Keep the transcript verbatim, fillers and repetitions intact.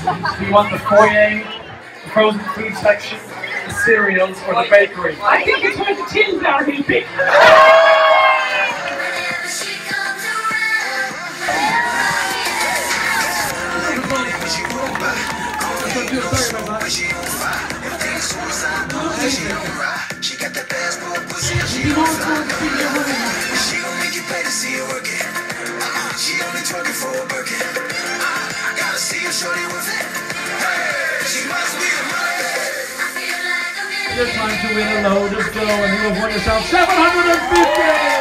Do you want the foyer, the frozen food section, the cereals, or the bakery? I think it's where the tins are, Hippie. She got that passport pussy, she don't She don't make you pay to see her working. Uh-uh, she only twerking for a Birkin. Uh, I gotta see her shorty with it. Hey, she must be a mother. It's time to win a load of dough, and you have won yourself seven hundred fifty!